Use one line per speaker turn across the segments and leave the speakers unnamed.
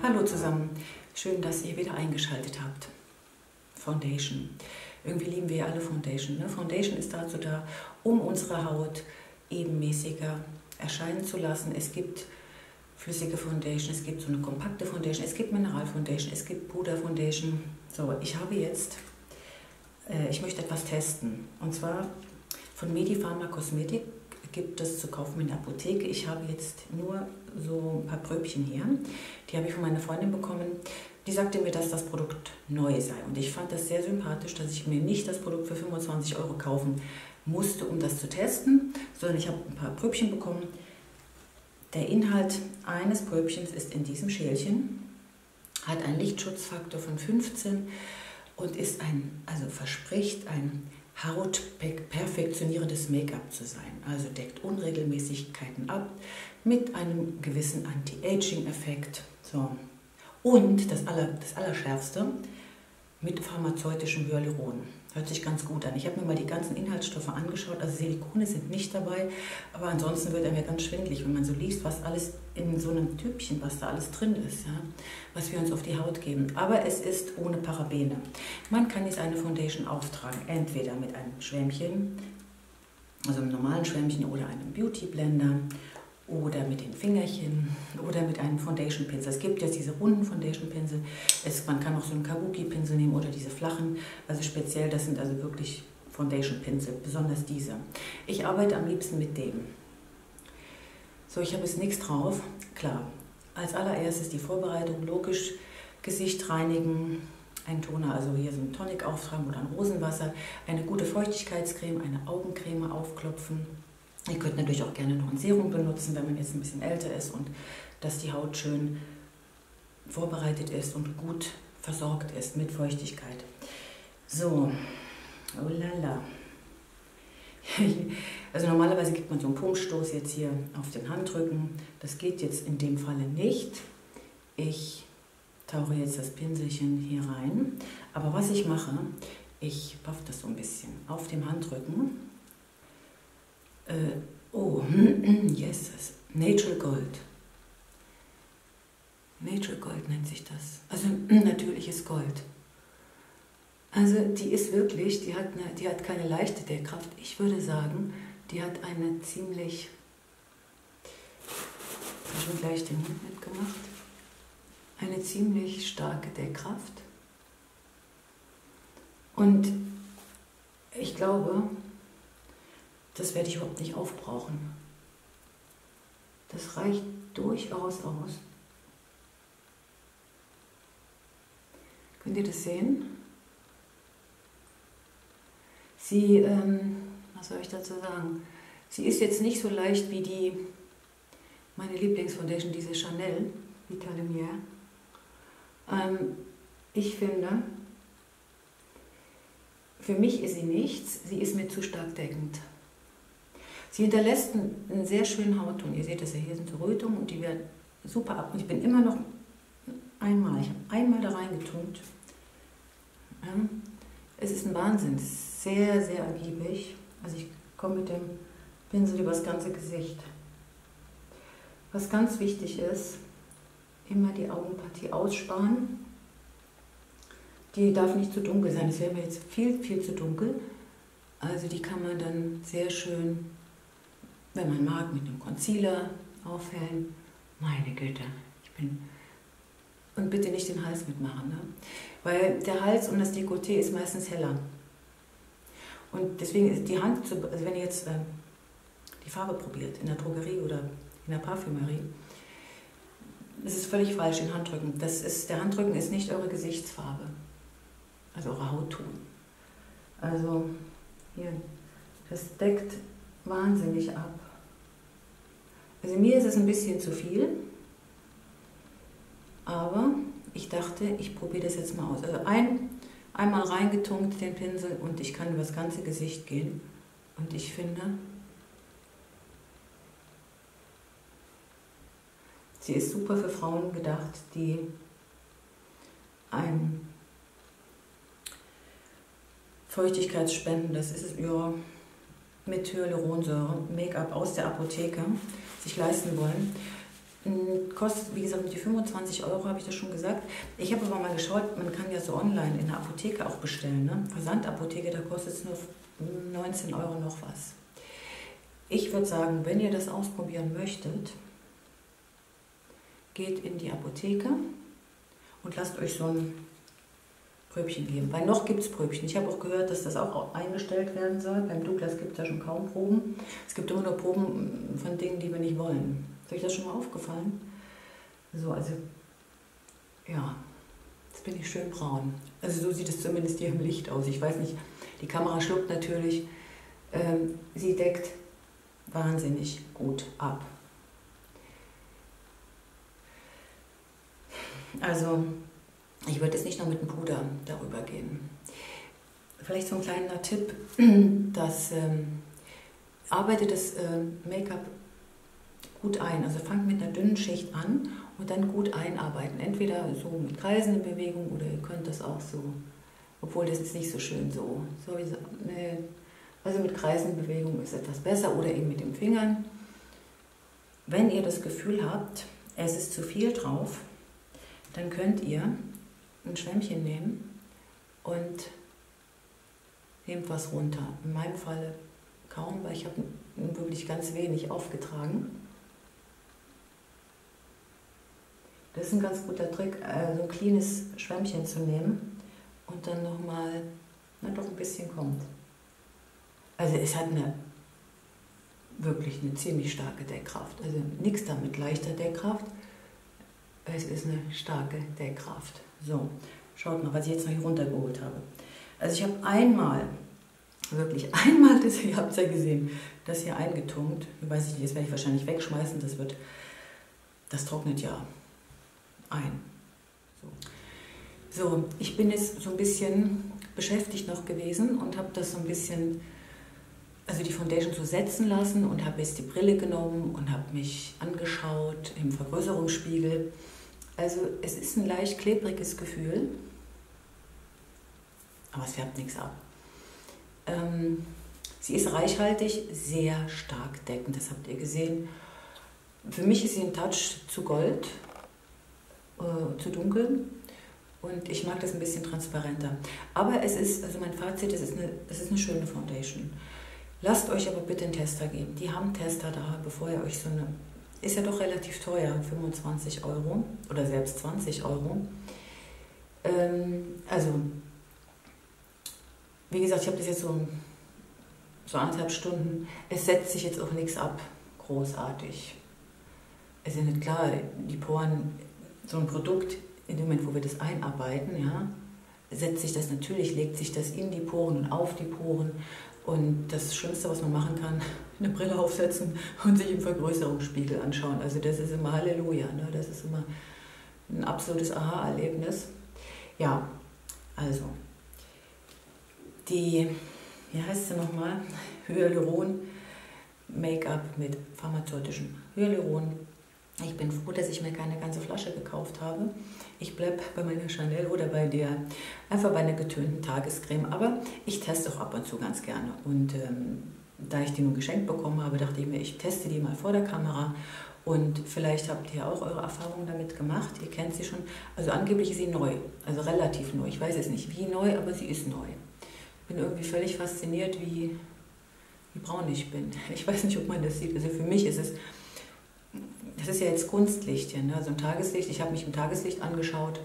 Hallo zusammen, schön, dass ihr wieder eingeschaltet habt. Foundation. Irgendwie lieben wir ja alle Foundation. Ne? Foundation ist dazu da, um unsere Haut ebenmäßiger erscheinen zu lassen. Es gibt flüssige Foundation, es gibt so eine kompakte Foundation, es gibt Mineral-Foundation, es gibt Puder-Foundation. So, ich möchte etwas testen. Und zwar von Medipharma Kosmetik gibt es zu kaufen in der Apotheke. Ich habe jetzt nur so ein paar Pröbchen hier. Die habe ich von meiner Freundin bekommen. Die sagte mir, dass das Produkt neu sei. Und ich fand das sehr sympathisch, dass ich mir nicht das Produkt für 25 € kaufen musste, um das zu testen, sondern ich habe ein paar Pröbchen bekommen. Der Inhalt eines Pröbchens ist in diesem Schälchen, hat einen Lichtschutzfaktor von 15 und ist verspricht ein hautperfektionierendes Make-up zu sein. Also deckt Unregelmäßigkeiten ab mit einem gewissen Anti-Aging-Effekt. So. Und das Allerschärfste, mit pharmazeutischem Hyaluron. Hört sich ganz gut an. Ich habe mir mal die ganzen Inhaltsstoffe angeschaut, also Silikone sind nicht dabei, aber ansonsten wird er mir ganz schwindelig, wenn man so liest, was alles in so einem Tübchen, was da alles drin ist, ja, was wir uns auf die Haut geben. Aber es ist ohne Parabene. Man kann jetzt eine Foundation auftragen, entweder mit einem Schwämmchen, also einem normalen Schwämmchen oder einem Beauty Blender, oder mit den Fingerchen oder mit einem Foundation-Pinsel. Es gibt jetzt diese runden Foundation-Pinsel. Man kann auch so einen Kabuki-Pinsel nehmen oder diese flachen. Also speziell, das sind also wirklich Foundation-Pinsel, besonders diese. Ich arbeite am liebsten mit dem. So, ich habe jetzt nichts drauf. Klar, als allererstes die Vorbereitung, logisch, Gesicht reinigen, ein Toner, also hier so einen Tonic auftragen oder ein Rosenwasser, eine gute Feuchtigkeitscreme, eine Augencreme aufklopfen. Ihr könnt natürlich auch gerne noch ein Serum benutzen, wenn man jetzt ein bisschen älter ist und dass die Haut schön vorbereitet ist und gut versorgt ist mit Feuchtigkeit. So, oh lala. Also normalerweise gibt man so einen Pumpstoß jetzt hier auf den Handrücken. Das geht jetzt in dem Falle nicht. Ich tauche jetzt das Pinselchen hier rein. Aber was ich mache, ich paffe das so ein bisschen auf dem Handrücken. Yes, Natural Gold. Natural Gold nennt sich das. Also natürliches Gold. Also die ist wirklich, die hat keine leichte Deckkraft. Ich würde sagen, die hat eine ziemlich, ich habe schon gleich den Mund mitgemacht, eine ziemlich starke Deckkraft. Und ich glaube, das werde ich überhaupt nicht aufbrauchen. Das reicht durchaus aus. Könnt ihr das sehen? Sie, was soll ich dazu sagen? Sie ist jetzt nicht so leicht wie meine Lieblingsfoundation, diese Chanel Vita Lumière. Ich finde, für mich ist sie nichts, sie ist mir zu stark deckend. Sie hinterlässt einen sehr schönen Hautton. Ihr seht das ja, hier sind so Rötungen und die werden super ab. Und ich bin immer noch ich habe einmal da reingetunkt. Ja, es ist ein Wahnsinn, es ist sehr, sehr ergiebig. Also ich komme mit dem Pinsel über das ganze Gesicht. Was ganz wichtig ist, immer die Augenpartie aussparen. Die darf nicht zu dunkel sein, das wäre mir jetzt viel, viel zu dunkel. Also die kann man dann sehr schön, wenn man mag, mit einem Concealer aufhellen. Meine Güte, und bitte nicht den Hals mitmachen, ne? Weil der Hals und das Dekolleté ist meistens heller. Und deswegen ist die Hand, also wenn ihr jetzt die Farbe probiert, in der Drogerie oder in der Parfümerie, das ist völlig falsch, den Handrücken. Der Handrücken ist nicht eure Gesichtsfarbe, also eure Hautton. Also hier, das deckt wahnsinnig ab. Also mir ist es ein bisschen zu viel, aber ich dachte, ich probiere das jetzt mal aus. Also einmal reingetunkt den Pinsel und ich kann über das ganze Gesicht gehen. Und ich finde, sie ist super für Frauen gedacht, die ein Feuchtigkeitsspenden, das ist es, ja, mit Hyaluronsäure, Make-up aus der Apotheke sich leisten wollen. Kostet, wie gesagt, mit die 25 Euro, habe ich das schon gesagt. Ich habe aber mal geschaut, man kann ja so online in der Apotheke auch bestellen. Ne? Versandapotheke, da kostet es nur 19 Euro noch was. Ich würde sagen, wenn ihr das ausprobieren möchtet, geht in die Apotheke und lasst euch so ein Pröbchen geben. Weil noch gibt es Pröbchen. Ich habe auch gehört, dass das auch eingestellt werden soll. Beim Douglas gibt es ja schon kaum Proben. Es gibt immer nur Proben von Dingen, die wir nicht wollen. Ist euch das schon mal aufgefallen? So, also, ja, jetzt bin ich schön braun. Also so sieht es zumindest hier im Licht aus. Ich weiß nicht, die Kamera schluckt natürlich. Sie deckt wahnsinnig gut ab. Also, ich würde jetzt nicht noch mit dem Puder darüber gehen. Vielleicht so ein kleiner Tipp, dass arbeitet das Make-up gut ein. Also fangt mit einer dünnen Schicht an und dann gut einarbeiten. Entweder so mit kreisenden Bewegungen oder ihr könnt das auch so, obwohl das ist nicht so schön so. Nee. Also mit kreisenden Bewegungen ist etwas besser oder eben mit den Fingern. Wenn ihr das Gefühl habt, es ist zu viel drauf, dann könnt ihr ein Schwämmchen nehmen und nehmt was runter. In meinem Fall kaum, weil ich habe wirklich ganz wenig aufgetragen. Das ist ein ganz guter Trick, so ein cleanes Schwämmchen zu nehmen und dann nochmal, doch ein bisschen kommt. Also es hat wirklich eine ziemlich starke Deckkraft. Also nichts da mit leichter Deckkraft. Es ist eine starke Deckkraft. So, schaut mal, was ich jetzt noch hier runtergeholt habe. Also ich habe einmal, wirklich einmal, ihr habt es ja gesehen, das hier eingetunkt. Ich weiß nicht, das werde ich wahrscheinlich wegschmeißen, das trocknet ja ein. So, ich bin jetzt so ein bisschen beschäftigt noch gewesen und habe das so ein bisschen, also die Foundation so setzen lassen und habe jetzt die Brille genommen und habe mich angeschaut im Vergrößerungsspiegel. Also es ist ein leicht klebriges Gefühl, aber es färbt nichts ab. Sie ist reichhaltig, sehr stark deckend, das habt ihr gesehen. Für mich ist sie ein Touch zu gold, zu dunkel und ich mag das ein bisschen transparenter. Aber es ist, also mein Fazit, es ist eine schöne Foundation. Lasst euch aber bitte einen Tester geben. Die haben Tester da, bevor ihr euch so eine... Ist ja doch relativ teuer, 25 Euro oder selbst 20 Euro. Also, wie gesagt, ich habe das jetzt so 1,5 Stunden. Es setzt sich jetzt auch nichts ab, großartig. Es ist ja nicht klar, die Poren, so ein Produkt, in dem Moment, wo wir das einarbeiten, ja, setzt sich das natürlich, legt sich das in die Poren und auf die Poren. Und das Schlimmste, was man machen kann, eine Brille aufsetzen und sich im Vergrößerungsspiegel anschauen. Also das ist immer Halleluja, ne? Das ist immer ein absolutes Aha-Erlebnis. Ja, also wie heißt sie nochmal? Hyaluron Make-up mit pharmazeutischem Hyaluron. Ich bin froh, dass ich mir keine ganze Flasche gekauft habe. Ich bleibe bei meiner Chanel oder einfach bei einer getönten Tagescreme. Aber ich teste auch ab und zu ganz gerne. Und da ich die nun geschenkt bekommen habe, dachte ich mir, ich teste die mal vor der Kamera. Und vielleicht habt ihr auch eure Erfahrungen damit gemacht. Ihr kennt sie schon. Also angeblich ist sie neu, also relativ neu. Ich weiß jetzt nicht wie neu, aber sie ist neu. Ich bin irgendwie völlig fasziniert, wie braun ich bin. Ich weiß nicht, ob man das sieht. Also für mich ist es... Das ist ja jetzt Kunstlicht hier, ne? Also ein Tageslicht. Ich habe mich im Tageslicht angeschaut.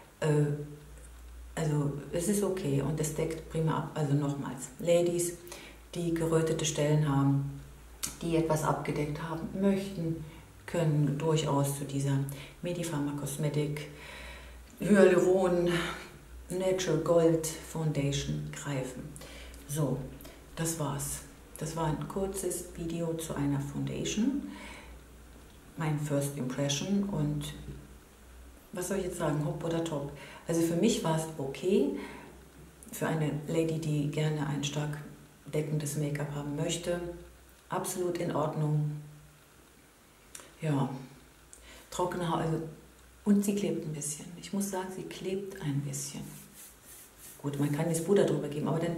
Also es ist okay und es deckt prima ab. Also nochmals, Ladies, die gerötete Stellen haben, die etwas abgedeckt haben möchten, können durchaus zu dieser Medipharma Cosmetic Hyaluron Natural Gold Foundation greifen. So, das war's. Das war ein kurzes Video zu einer Foundation. Mein First Impression und was soll ich jetzt sagen, hopp oder top. Also für mich war es okay, für eine Lady, die gerne ein stark deckendes Make-up haben möchte, absolut in Ordnung. Ja, trockene Haut, also, und sie klebt ein bisschen. Ich muss sagen, sie klebt ein bisschen. Gut, man kann das Puder drüber geben, aber dann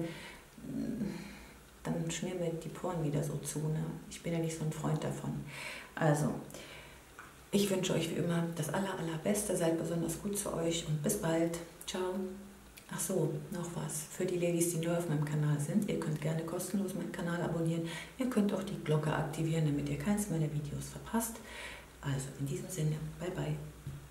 schmieren mir die Poren wieder so zu. Ne? Ich bin ja nicht so ein Freund davon. Also, Ich wünsche euch wie immer das Allerbeste, seid besonders gut zu euch und bis bald. Ciao. Ach so, noch was für die Ladies, die neu auf meinem Kanal sind. Ihr könnt gerne kostenlos meinen Kanal abonnieren. Ihr könnt auch die Glocke aktivieren, damit ihr keins meiner Videos verpasst. Also in diesem Sinne, bye bye.